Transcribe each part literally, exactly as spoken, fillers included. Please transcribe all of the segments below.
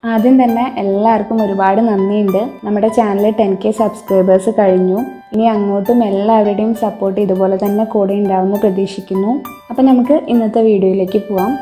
ആദ്യം തന്നെ എല്ലാവർക്കും ഒരുപാട് നന്ദിയുണ്ട്. നമ്മുടെ ചാനൽ ടെൻ കെ സബ്സ്ക്രൈബേഴ്സ് കഴിഞ്ഞു. ഇനി അങ്ങോട്ടും എല്ലാവരുടെയും സപ്പോർട്ട് ഇതുപോലെ തന്നെ കൂടെ ഉണ്ടാവുമെന്ന് പ്രതീക്ഷിക്കുന്നു. അപ്പം നമുക്ക് ഇന്നത്തെ വീഡിയോയിലേക്ക് പോവാം.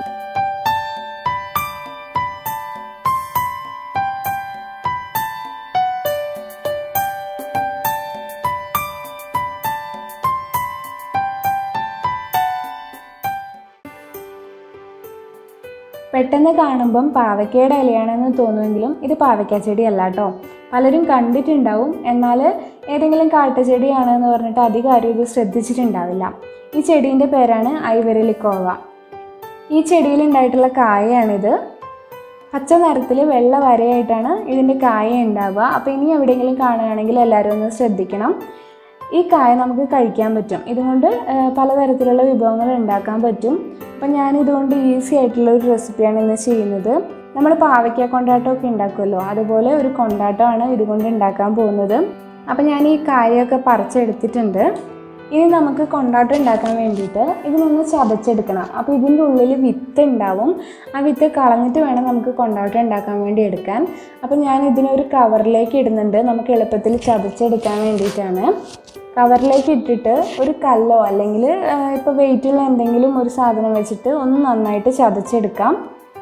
പെട്ടെന്ന് കാണുമ്പം പാവയ്ക്കയുടെ ഇലയാണെന്ന് തോന്നുമെങ്കിലും ഇത് പാവയ്ക്ക ചെടിയല്ല കേട്ടോ. പലരും കണ്ടിട്ടുണ്ടാവും, എന്നാൽ ഏതെങ്കിലും കാട്ടുചെടിയാണെന്ന് പറഞ്ഞിട്ട് അധികം ആരും ഇത് ശ്രദ്ധിച്ചിട്ടുണ്ടാവില്ല. ഈ ചെടീൻ്റെ പേരാണ് ഐവറിലിക്കോവ. ഈ ചെടിയിൽ ഉണ്ടായിട്ടുള്ള കായയാണിത്. പച്ച നിറത്തിൽ വെള്ള വരയായിട്ടാണ് ഇതിൻ്റെ കായ ഉണ്ടാവുക. അപ്പോൾ ഇനി എവിടെയെങ്കിലും കാണുകയാണെങ്കിൽ എല്ലാവരും ഒന്ന് ശ്രദ്ധിക്കണം. ഈ കായ നമുക്ക് കഴിക്കാൻ പറ്റും. ഇതുകൊണ്ട് പലതരത്തിലുള്ള വിഭവങ്ങൾ ഉണ്ടാക്കാൻ പറ്റും. അപ്പം ഞാനിതുകൊണ്ട് ഈസി ആയിട്ടുള്ള ഒരു റെസിപ്പിയാണ് ഇന്ന് ചെയ്യുന്നത്. നമ്മൾ പാവയ്ക്ക കൊണ്ടാട്ടമൊക്കെ ഉണ്ടാക്കുമല്ലോ, അതുപോലെ ഒരു കൊണ്ടാട്ടമാണ് ഇതുകൊണ്ട് ഉണ്ടാക്കാൻ പോകുന്നത്. അപ്പം ഞാൻ ഈ കായൊക്കെ പറിച്ചെടുത്തിട്ടുണ്ട്. ഇനി നമുക്ക് കൊണ്ടാട്ടം ഉണ്ടാക്കാൻ വേണ്ടിയിട്ട് ഇതിനൊന്ന് ചതച്ചെടുക്കണം. അപ്പോൾ ഇതിൻ്റെ ഉള്ളിൽ വിത്ത് ഉണ്ടാവും. ആ വിത്ത് കളഞ്ഞിട്ട് വേണം നമുക്ക് കൊണ്ടാട്ടം ഉണ്ടാക്കാൻ വേണ്ടി എടുക്കാൻ. അപ്പം ഞാൻ ഇതിനൊരു കവറിലേക്ക് ഇടുന്നുണ്ട്, നമുക്ക് എളുപ്പത്തിൽ ചതച്ചെടുക്കാൻ വേണ്ടിയിട്ടാണ്. കവറിലേക്ക് ഇട്ടിട്ട് ഒരു കല്ലോ അല്ലെങ്കിൽ ഇപ്പോൾ വെയിറ്റുള്ള എന്തെങ്കിലും ഒരു സാധനം വെച്ചിട്ട് ഒന്ന് നന്നായിട്ട് ചതച്ചെടുക്കാം.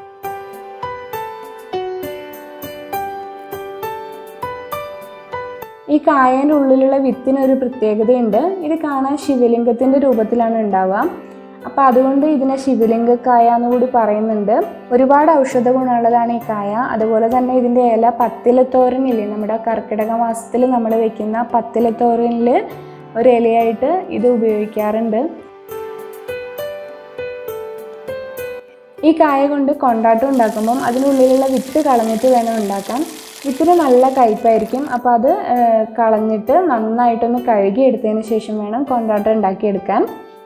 ഈ കായേൻ്റെ ഉള്ളിലുള്ള വിത്തിനൊരു പ്രത്യേകതയുണ്ട്. ഇത് കാണാൻ ശിവലിംഗത്തിൻ്റെ രൂപത്തിലാണ് ഉണ്ടാവുക. അപ്പോൾ അതുകൊണ്ട് ഇതിനെ ശിവലിംഗക്കായ എന്ന് കൂടി പറയുന്നുണ്ട്. ഒരുപാട് ഔഷധ ഗുണമുള്ളതാണ് ഈ കായ. അതുപോലെ തന്നെ ഇതിൻ്റെ ഇല പത്തിലത്തോരനില്ലേ, നമ്മുടെ കർക്കിടക മാസത്തിൽ നമ്മൾ വെക്കുന്ന പത്തിലത്തോരനിൽ ഒരു ഇലയായിട്ട് ഇത് ഉപയോഗിക്കാറുണ്ട്. ഈ കായ കൊണ്ട് കൊണ്ടാട്ടം ഉണ്ടാക്കുമ്പം അതിനുള്ളിലുള്ള വിത്ത് കളഞ്ഞിട്ട് വേണം ഉണ്ടാക്കാൻ. വിത്തിന് നല്ല കയ്പ്പായിരിക്കും. അപ്പോൾ അത് കളഞ്ഞിട്ട് നന്നായിട്ടൊന്ന് കഴുകി എടുത്തതിന് ശേഷം വേണം കൊണ്ടാട്ടം ഉണ്ടാക്കിയെടുക്കാൻ.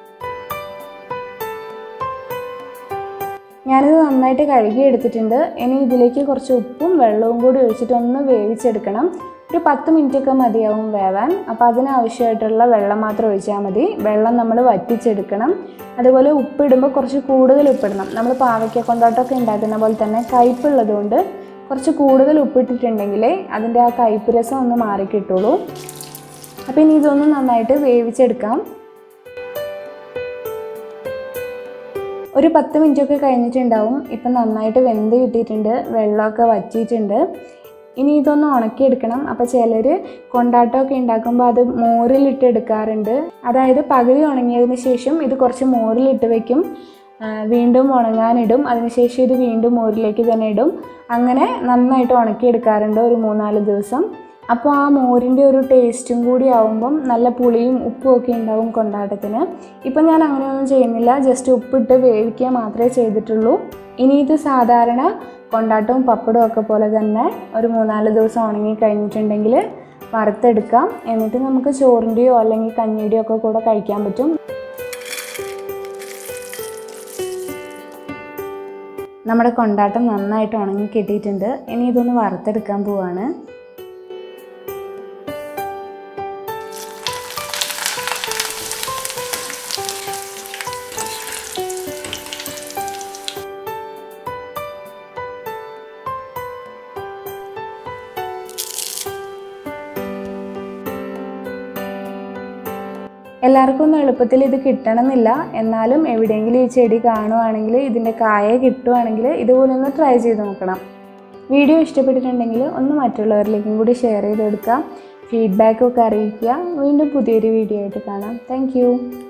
ഞാനിത് നന്നായിട്ട് കഴുകി എടുത്തിട്ടുണ്ട്. ഇനി ഇതിലേക്ക് കുറച്ച് ഉപ്പും വെള്ളവും കൂടി ഒഴിച്ചിട്ട് ഒന്ന് വേവിച്ചെടുക്കണം. ഒരു പത്ത് മിനിറ്റ് ഒക്കെ മതിയാവും വേവാൻ. അപ്പോൾ അതിനാവശ്യമായിട്ടുള്ള വെള്ളം മാത്രം ഒഴിച്ചാൽ മതി. വെള്ളം നമ്മൾ വറ്റിച്ചെടുക്കണം. അതുപോലെ ഉപ്പിടുമ്പോൾ കുറച്ച് കൂടുതൽ ഉപ്പിടണം. നമ്മൾ പാവയ്ക്ക കൊണ്ടാട്ടമൊക്കെ ഉണ്ടാക്കുന്ന പോലെ തന്നെ കയ്പ്പുള്ളതുകൊണ്ട് കുറച്ച് കൂടുതൽ ഉപ്പിട്ടിട്ടുണ്ടെങ്കിൽ അതിൻ്റെ ആ കയ്പ്പ് രസം ഒന്ന് മാറിക്കിട്ടുള്ളൂ. അപ്പോൾ ഇനി ഇതൊന്ന് നന്നായിട്ട് വേവിച്ചെടുക്കാം. ഒരു പത്ത് മിനിറ്റൊക്കെ കഴിഞ്ഞിട്ടുണ്ടാവും. ഇപ്പം നന്നായിട്ട് വെന്ത് കിട്ടിയിട്ടുണ്ട്, വെള്ളമൊക്കെ വറ്റിയിട്ടുണ്ട്. ഇനി ഇതൊന്ന് ഉണക്കിയെടുക്കണം. അപ്പോൾ ചിലർ കൊണ്ടാട്ടമൊക്കെ ഉണ്ടാക്കുമ്പോൾ അത് മോരിലിട്ട് എടുക്കാറുണ്ട്. അതായത് പകുതി ഉണങ്ങിയതിന് ശേഷം ഇത് കുറച്ച് മോരിലിട്ട് വയ്ക്കും, വീണ്ടും ഉണങ്ങാനിടും, അതിനുശേഷം ഇത് വീണ്ടും മോരിലേക്ക് തന്നെ ഇടും. അങ്ങനെ നന്നായിട്ട് ഉണക്കിയെടുക്കാറുണ്ട് ഒരു മൂന്നാല് ദിവസം. അപ്പോൾ ആ മോരിൻ്റെ ഒരു ടേസ്റ്റും കൂടി ആവുമ്പം നല്ല പുളിയും ഉപ്പും ഒക്കെ ഉണ്ടാവും കൊണ്ടാട്ടത്തിന്. ഇപ്പം ഞാൻ അങ്ങനെയൊന്നും ചെയ്യുന്നില്ല, ജസ്റ്റ് ഉപ്പിട്ട് വേവിക്കുക മാത്രമേ ചെയ്തിട്ടുള്ളൂ. ഇനി ഇത് സാധാരണ കൊണ്ടാട്ടവും പപ്പടവും ഒക്കെ പോലെ തന്നെ ഒരു മൂന്നാല് ദിവസം ഉണങ്ങി കഴിഞ്ഞിട്ടുണ്ടെങ്കിൽ വറുത്തെടുക്കാം. എന്നിട്ട് നമുക്ക് ചോറിൻ്റെയോ അല്ലെങ്കിൽ കഞ്ഞിയുടെയോ ഒക്കെ കൂടെ കഴിക്കാൻ പറ്റും. നമ്മുടെ കൊണ്ടാട്ടം നന്നായിട്ട് ഉണങ്ങി കിട്ടിയിട്ടുണ്ട്. ഇനി ഇതൊന്ന് വറുത്തെടുക്കാൻ പോവാണ്. എല്ലാവർക്കും ഒന്നും എളുപ്പത്തിൽ ഇത് കിട്ടണമെന്നില്ല. എന്നാലും എവിടെയെങ്കിലും ഈ ചെടി കാണുവാണെങ്കിൽ, ഇതിൻ്റെ കായ കിട്ടുവാണെങ്കിൽ ഇതുപോലെ ഒന്ന് ട്രൈ ചെയ്ത് നോക്കണം. വീഡിയോ ഇഷ്ടപ്പെട്ടിട്ടുണ്ടെങ്കിൽ ഒന്ന് മറ്റുള്ളവരിലേക്കും കൂടി ഷെയർ ചെയ്ത് കൊടുക്കുക. ഫീഡ്ബാക്കൊക്കെ അറിയിക്കുക. വീണ്ടും പുതിയൊരു വീഡിയോ ആയിട്ട് കാണാം. താങ്ക്